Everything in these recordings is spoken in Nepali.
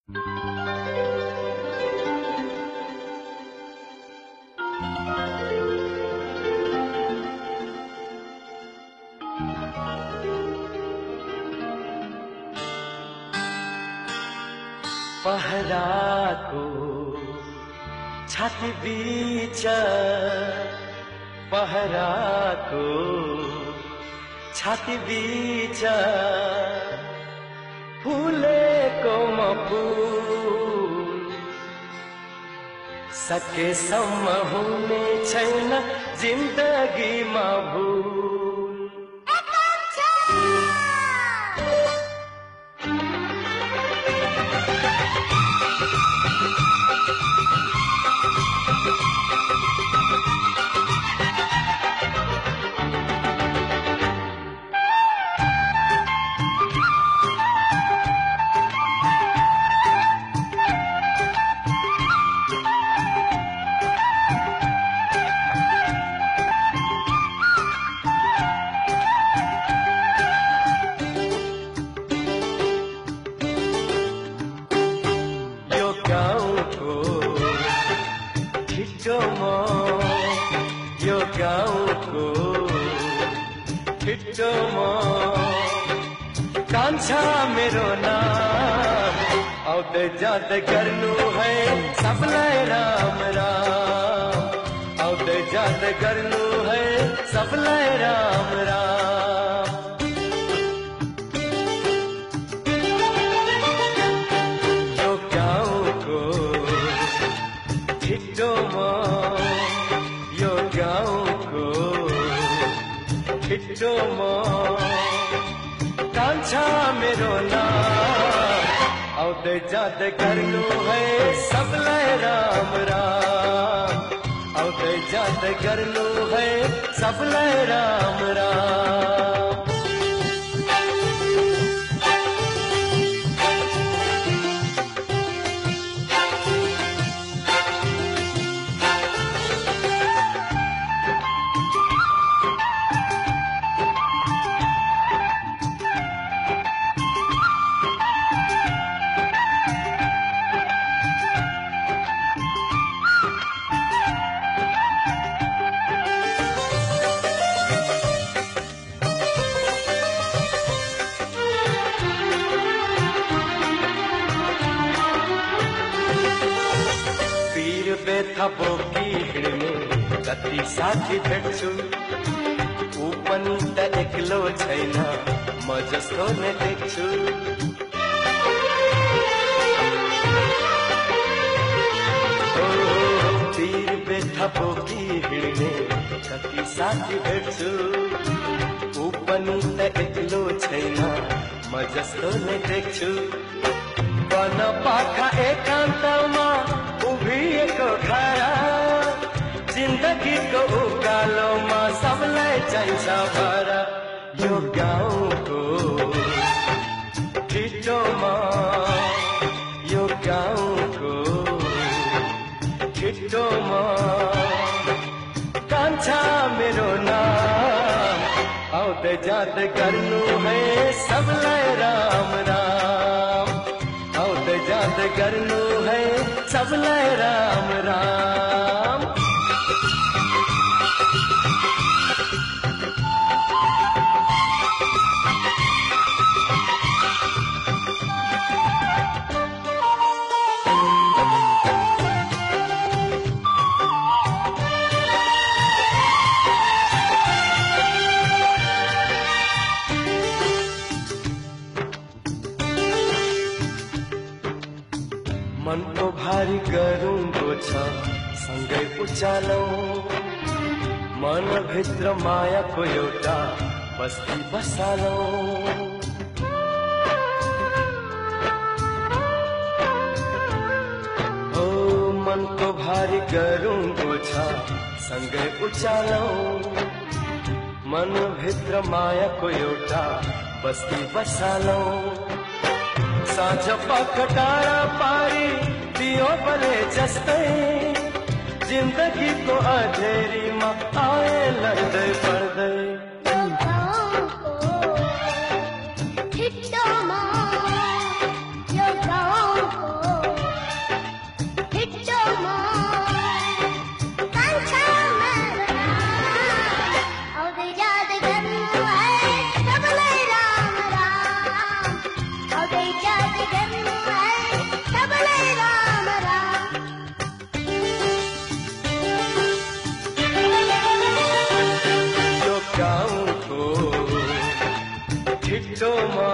पहराको छाती बीच पहराको छाती बीच फुलेको म फूल सकेसम्म हुने छैन जिन्दगीमा भूल। यो गाउँको छिटो म कान्छा मेरो नाम आउँदै जाँदै गर्नु है सबलाई राम राम आउँदै जाँदै गर्नु है सबलाई राम राम। यो गाउँको छिटो म यो गाउँको छिटो म कान्छा मेरो नाम आउँदै जाँदै गर्नु है सबलाई राम राम आउँदै जाँदै गर्नु है सबलाई राम राम। बेथा बोकी हिँड्ने कति साथी भेट्छु ऊ पनि त एक्लो छैन म जस्तो नै देख्छु। पीर बेथा बोकी हिँड्ने कति साथी भेट्छु ऊ पनि त एक्लो छैन म जस्तो नै देख्छु। वन पाखा एकान्तमा उभिएको घर जिन्दगीको उकालोमा सबलाई चाहिन्छ भर। यो गाउँको छिटोमा यो गाउँको छिटोमा कान्छा मेरो नाम आउँदै जाँदै गर्नु है सबलाई राम राम आउँदै जाँदै गर्नु है सबलाई राम राम। मनको भारी गरुङको छ सँगै उचालौं मनभित्र मायाको एउटा बस्ती बसालौं। ओ मनको भारी गरुङको छ सँगै उचालौं मनभित्र मायाको एउटा बस्ती बसालौं। साँझ पख टाढा पारी दियो बले जस्तै जिन्दगीको अँधेरीमा आए लड्दै पर्दै। यो गाउँको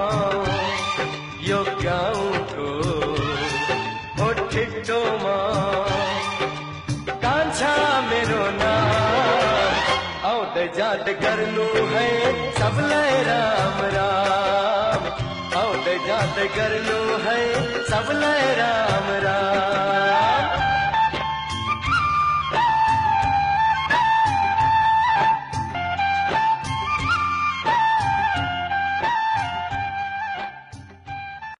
यो गाउँको हो ठिटोमा कान्छा मेरो नाम आउँदै जाँदै गर्नु है सबलाई राम राम आउँदै जाँदै गर्नु है सबलाई राम राम